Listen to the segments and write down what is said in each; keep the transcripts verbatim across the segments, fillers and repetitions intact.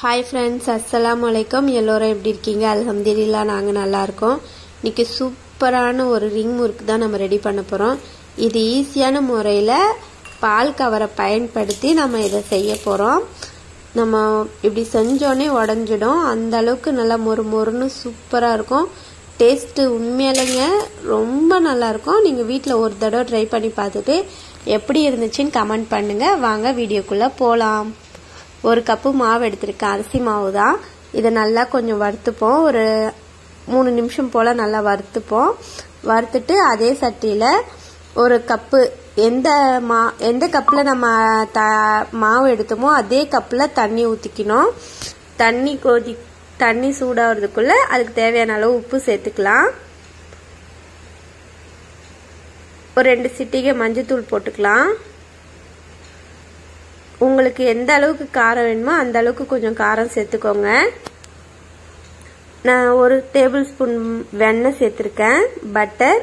Hi friends अस्सलामु अलैकुम எல்லோரும் எப்படி இருக்கீங்க அல்ஹம்துலில்லாஹ் நாங்க நல்லா இருக்கோம் இன்னைக்கு சூப்பரான ஒரு ரிங் முறுக்கு தான் நம்ம ரெடி பண்ண போறோம் இது ஈஸியான முறையில பால் கவரை பயன்படுத்தி நம்ம இத செய்ய போறோம் நம்ம இப்படி செஞ்சோனே உடைஞ்சிடும் அந்த அளவுக்கு நல்லா மொறு மொறுன்னு சூப்பரா இருக்கும் டேஸ்ட் உண்மையிலேங்க ரொம்ப நல்லா இருக்கும் நீங்க வீட்ல ஒரு தடவை ட்ரை பண்ணி பார்த்துட்டு எப்படி இருந்துச்சுன்னு கமெண்ட் பண்ணுங்க வாங்க வீடியோக்குள்ள போலாம் ஒரு கப்பு மாவு எடுத்துர்க்கேன் அரிசி மாவு தான் இத நல்லா கொஞ்சம் வறுத்துப்போம் ஒரு மூணு நிமிஷம் போல நல்லா வறுத்துப்போம் வறுத்துட்டு அதே சட்டியில ஒரு கப்பு எந்த மா எந்த கப்ல நம்ம மாவு எடுத்தோமோ அதே கப்ல தண்ணி ஊத்திக்கணும் தண்ணி கொதி தண்ணி சூடாகிறதுக்குள்ள அதுக்கு தேவையான அளவு உப்பு சேர்த்துக்கலாம் ஒரு ரெண்டு சிட்டிகை மஞ்சள் தூள் போட்டுக்கலாம் உங்களுக்கு எந்த அளவுக்கு காரம் வேணுமோ அந்த அளவுக்கு கொஞ்சம் காரம் சேர்த்துக்கோங்க நான் ஒரு டேபிள் ஸ்பூன் வெண்ணெய் சேர்த்திருக்கேன் பட்டர்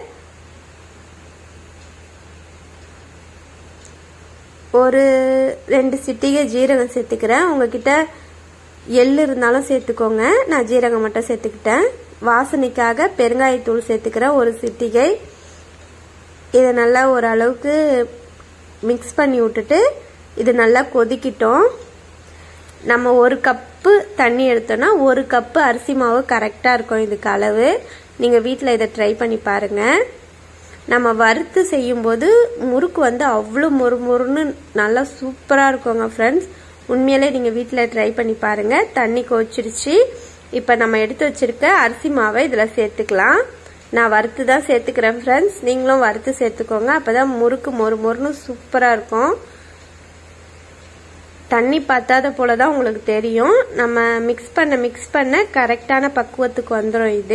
ஒரு ரெண்டு சிட்டிகை ஜீரகம் சேர்த்துக்கிறேன் உங்ககிட்ட எள்ளு இருந்தாலும் சேர்த்துக்கோங்க நான் ஜீரகம் மட்டும் சேர்த்துக்கிட்டேன் வாசனைக்காக பெருங்காயத்தூள் சேர்த்துக்கிறேன் ஒரு சிட்டிகை இதை நல்லா ஒரு அளவுக்கு மிக்ஸ் பண்ணி விட்டுட்டு இது நல்லா கொதிக்கிட்டோம் நம்ம ஒரு கப்பு தண்ணி எடுத்தோம்னா ஒரு கப்பு அரிசி மாவு கரெக்டா இருக்கும் இதுக்கு அளவு நீங்க வீட்ல இத ட்ரை பண்ணி பாருங்க நம்ம வறுத்து செய்யும்போது முறுக்கு வந்து அவ்வளவு மொறு மொறுன்னு நல்லா சூப்பரா இருக்குங்க फ्रेंड्स உண்மையிலே நீங்க வீட்ல ட்ரை பண்ணி பாருங்க தண்ணி கொதிச்சிருச்சு இப்போ நம்ம எடுத்து வச்சிருக்க அரிசி மாவை இதல சேர்த்துக்கலாம் நான் வறுத்து தான் சேர்த்துக்கிறேன் फ्रेंड्स நீங்களும் வறுத்து சேர்த்துக்கோங்க அப்பதான் முறுக்கு மொறு மொறுன்னு சூப்பரா இருக்கும் தண்ணி பத்தாத போல தான் உங்களுக்கு தெரியும் நம்ம மிக்ஸ் பண்ண மிக்ஸ் பண்ண கரெக்டான பக்குவத்துக்கு வந்துரும் இது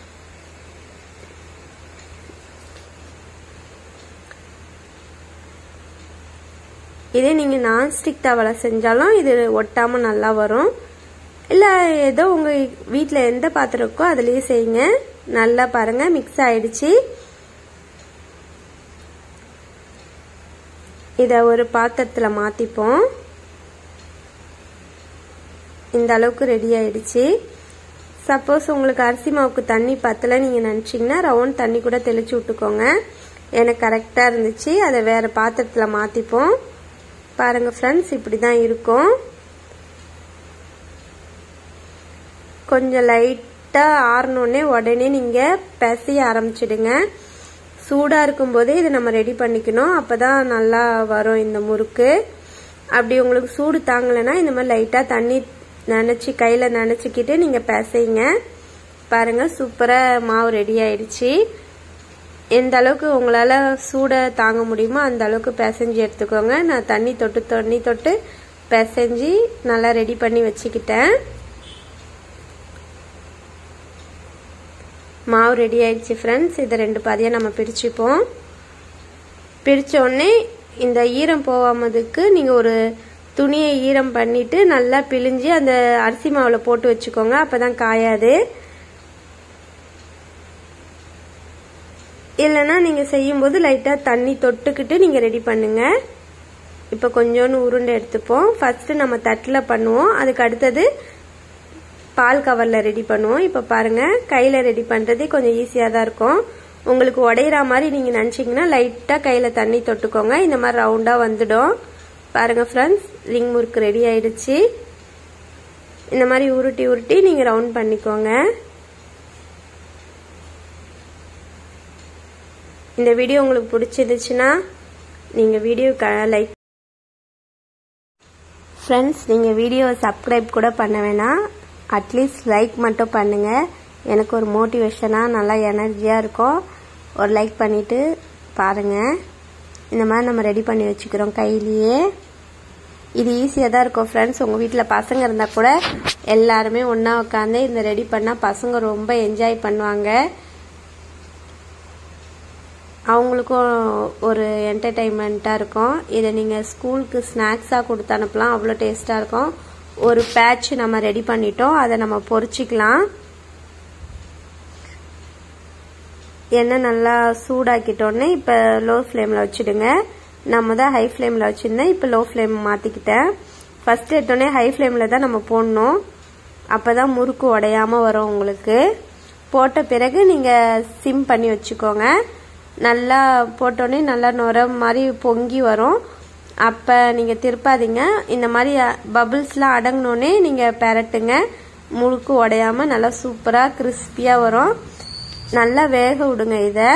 இதே நீங்க நான் ஸ்டிக் தவால செஞ்சாலும் இது ஒட்டாம நல்லா வரும் இல்ல ஏதோ உங்க வீட்ல எந்த பாத்திரம் இருக்கோ அதுலயே செய்யுங்க நல்லா பாருங்க மிக்ஸ் ஆயிடுச்சு இத ஒரு பாத்திரத்துல மாத்திப்போம் இந்த அளவுக்கு ரெடி ஆயிடுச்சு சப்போஸ் உங்களுக்கு அரிசி மாவுக்கு தண்ணி பத்தல நீங்க நினைச்சீங்கன்னா ரவுண்ட் தண்ணி கூட தெளிச்சு விட்டுக்கோங்க எனக்கு கரெக்டா இருந்துச்சு அதை வேற பாத்திரத்துல மாத்திப்போம் பாருங்க फ्रेंड्स இப்படிதான் இருக்கும் கொஞ்சம் லைட்டா ஆறனோனே உடனே நீங்க பிசைய ஆரம்பிச்சிடுங்க சூடா இருக்கும்போதே இத நம்ம ரெடி பண்ணிக்கணும் அப்பதான் நல்லா வரும் இந்த முறுக்கு அப்படி உங்களுக்கு சூடு தாங்கலனா இந்த மாதிரி லைட்டா தண்ணி நனைச்சி கையில நனைச்சிக்கிட்டு நீங்க பிசைங்க பாருங்க சூப்பரா மாவு ரெடி ஆயிடுச்சு எந்த அளவுக்கு உங்களால சூட தாங்க முடியுமோ அந்த அளவுக்கு பிசைஞ்சு எடுத்துக்கோங்க நான் தண்ணி தொட்டு தண்ணி தொட்டு பிசைஞ்சு நல்லா ரெடி பண்ணி வச்சுக்கிட்டேன் மாவு ரெடி ஆயிடுச்சு फ्रेंड्स இத ரெண்டு பாதியா நம்ம பிரிச்சுப்போம் பிரிச்ச உடனே இந்த ஈரம் போகாமதுக்கு நீங்க ஒரு துணியை ஈரம் பண்ணிட்டு நல்லா பிழிஞ்சு அந்த அரிசி மாவுல போட்டு வச்சுக்கோங்க அப்பதான் காயாது இல்லனா நீங்க செய்யும்போது லைட்டா தண்ணி தொட்டுக்கிட்டு நீங்க ரெடி பண்ணுங்க இப்ப கொஞ்சோண்டு உருண்டை எடுத்துப்போம் ஃபர்ஸ்ட் நம்ம தட்டுல பண்ணுவோம் அதுக்கு அடுத்தது பால் கவர்ல ரெடி பண்ணுவோம் இப்ப பாருங்க கையில ரெடி பண்றது கொஞ்சம் ஈஸியா தான் இருக்கும் உங்களுக்கு உடையற மாதிரி நீங்க நினைச்சீங்கன்னா லைட்டா கையில தண்ணி தொட்டுக்கோங்க இந்த மாதிரி ரவுண்டா வந்துடும் பாருங்க फ्रेंड्स ரிங் முறுக்கு ரெடி ஆயிடுச்சு இந்த மாதிரி உருட்டி உருட்டி நீங்க ரவுண்ட் பண்ணிக்கோங்க இந்த வீடியோ உங்களுக்கு பிடிச்சிருந்துச்சுனா நீங்க வீடியோக்கு லைக் फ्रेंड्स நீங்க வீடியோவை சப்ஸ்கிரைப் கூட பண்ண வேணாம் அட்லீஸ்ட் லைக் மட்டும் பண்ணுங்க எனக்கு ஒரு மோட்டிவேஷனா நல்லா எனர்ஜியா இருக்கும் ஒரு லைக் பண்ணிட்டு பாருங்க இந்த மாதிரி நம்ம ரெடி பண்ணி வச்சுக்கிறோம் கையிலேயே இது ஈஸியா தான் இருக்கும் फ्रेंड्स உங்க வீட்ல பசங்க இருந்தா கூட எல்லாரும் ஒண்ணா உட்கார்ந்து இந்த ரெடி பண்ணா பசங்க ரொம்ப என்ஜாய் பண்ணுவாங்க அவங்களுக்கும் ஒரு என்டர்டெயின்மெண்டா இருக்கும் இத நீங்க ஸ்கூலுக்கு ஸ்நாக்ஸா கொடுத்து அனுப்பலாம் அவ்வளவு டேஸ்டா இருக்கும் ஒரு பேட்ச் நம்ம ரெடி பண்ணிட்டோம் அதை நம்ம பொரிச்சிக்கலாம் எண்ணெய் நல்லா சூடாக்கிட்டோனே இப்ப லோ ஃப்ளேம்ல வச்சிடுங்க நம்ம தான் ஹை ஃப்ளேம்ல வச்சிருந்தேன் இப்ப லோ ஃப்ளேம் மாத்திக்கிட்டேன் ஃபஸ்ட்டு எடுத்தோடனே ஹை ஃப்ளேமில் தான் நம்ம போடணும். அப்போ தான் முறுக்கு உடையாமல் வரும் உங்களுக்கு. போட்ட பிறகு நீங்கள் சிம் பண்ணி வச்சுக்கோங்க. நல்லா போட்டோடனே நல்லா நுர மாதிரி பொங்கி வரும். அப்போ நீங்கள் திருப்பாதீங்க. இந்த மாதிரி பபிள்ஸ்லாம் அடங்கினோடனே நீங்கள் பெரட்டுங்க. முறுக்கு உடையாமல் நல்லா சூப்பராக கிறிஸ்பியாக வரும். நல்லா வேக விடுங்க. இதை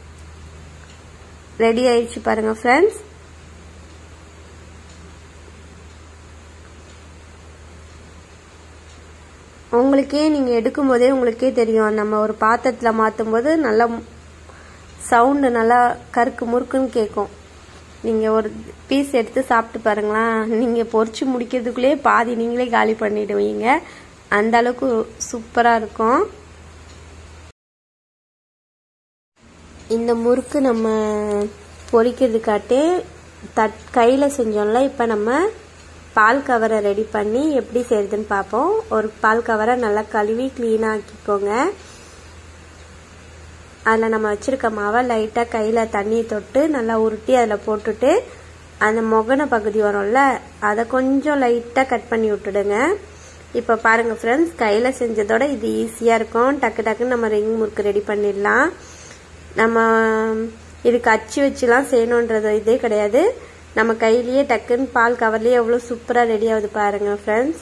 ரெடி ஆயிடுச்சு பாருங்கள் ஃப்ரெண்ட்ஸ். உங்களுக்கே நீங்கள் எடுக்கும் போதே உங்களுக்கே தெரியும். நம்ம ஒரு பாத்திரத்தில் மாற்றும் போது நல்லா சவுண்டு நல்லா கருக்கு முறுக்குன்னு கேட்கும். நீங்கள் ஒரு பீஸ் எடுத்து சாப்பிட்டு பாருங்களேன். நீங்கள் பொரிச்சு முடிக்கிறதுக்குள்ளே பாதி நீங்களே காலி பண்ணிடுவீங்க. அந்த அளவுக்கு சூப்பராக இருக்கும். இந்த முறுக்கு நம்ம பொரிக்கிறதுக்காட்டே தட் கையில் செஞ்சோம்ல. இப்போ நம்ம பால் கவரை ரெடி பண்ணி எப்படி செய்யுதுன்னு பார்ப்போம். ஒரு பால் கவரை நல்லா கழுவி க்ளீனாக ஆக்கிக்கோங்க. அதில் நம்ம வச்சுருக்க மாவை லைட்டாக கையில் தண்ணி தொட்டு நல்லா உருட்டி அதில் போட்டுட்டு அந்த முகன பகுதி வரும்ல அதை கொஞ்சம் லைட்டாக கட் பண்ணி விட்டுடுங்க. இப்போ பாருங்கள் ஃப்ரெண்ட்ஸ், கையில் செஞ்சதோட இது ஈஸியாக இருக்கும். டக்கு டக்குன்னு நம்ம ரிங் முறுக்கு ரெடி பண்ணிடலாம். நம்ம இதுக்கு அச்சு வச்சுலாம் செய்யணுன்றது இதே கிடையாது. நம்ம கையிலேயே டக்குன்னு பால் கவர்லேயே எவ்வளோ சூப்பராக ரெடி ஆகுது பாருங்கள் ஃப்ரெண்ட்ஸ்.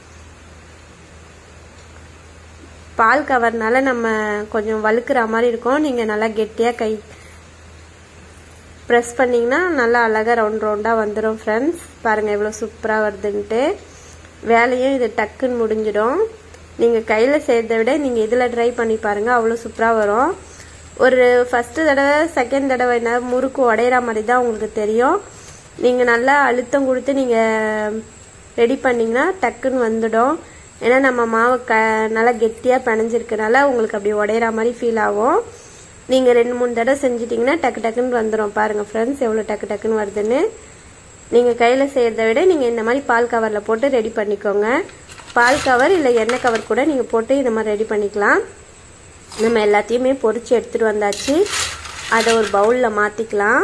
பால் கவர்னால நம்ம கொஞ்சம் வழுக்கிற மாதிரி இருக்கும். நீங்கள் நல்லா கெட்டியாக கை ப்ரெஸ் பண்ணிங்கன்னா நல்லா அழகாக ரவுண்ட் ரவுண்டாக வந்துடும் ஃப்ரெண்ட்ஸ். பாருங்கள் எவ்வளோ சூப்பராக வருதுன்ட்டு. வேலையும் இது டக்குன்னு முடிஞ்சிடும். நீங்கள் கையில் செய்கிறத விட நீங்கள் இதில் ட்ரை பண்ணி பாருங்கள், அவ்வளோ சூப்பராக வரும். ஒரு ஃபஸ்ட்டு தடவை செகண்ட் தடவை என்ன முறுக்கு உடையிற மாதிரி தான் உங்களுக்கு தெரியும். நீங்கள் நல்லா அழுத்தம் கொடுத்து நீங்கள் ரெடி பண்ணிங்கன்னா டக்குன்னு வந்துடும். ஏன்னா நம்ம மாவு க நல்லா கெட்டியாக பிணைஞ்சிருக்கனால உங்களுக்கு அப்படி உடையிற மாதிரி ஃபீல் ஆகும். நீங்கள் ரெண்டு மூணு தடவை செஞ்சிட்டிங்கன்னா டக்கு டக்குன்னு வந்துடும். பாருங்கள் ஃப்ரெண்ட்ஸ் எவ்வளோ டக்கு டக்குன்னு வருதுன்னு. நீங்கள் கையில் செய்கிறத விட நீங்கள் இந்த மாதிரி பால் கவரில் போட்டு ரெடி பண்ணிக்கோங்க. பால் கவர் இல்லை எண்ணெய் கவர் கூட நீங்கள் போட்டு இந்த மாதிரி ரெடி பண்ணிக்கலாம். நம்ம எல்லாத்தையுமே பொரிச்சு எடுத்துகிட்டு வந்தாச்சு. அதை ஒரு பவுலில் மாற்றிக்கலாம்.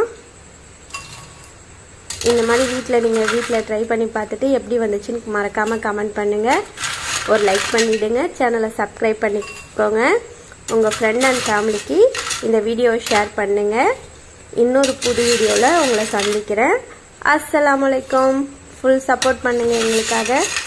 இந்த மாதிரி வீட்டில் நீங்கள் வீட்டில் ட்ரை பண்ணி பார்த்துட்டு எப்படி வந்துச்சுன்னு மறக்காமல் கமெண்ட் பண்ணுங்கள். ஒரு லைக் பண்ணிவிடுங்க. சேனலை சப்ஸ்கிரைப் பண்ணிக்கோங்க. உங்கள் ஃப்ரெண்ட் அண்ட் ஃபேமிலிக்கு இந்த வீடியோவை ஷேர் பண்ணுங்கள். இன்னொரு புது வீடியோவில் உங்களை சந்திக்கிறேன். அஸ்ஸலாமு அலைக்கும். ஃபுல் சப்போர்ட் பண்ணுங்கள் எங்களுக்காக.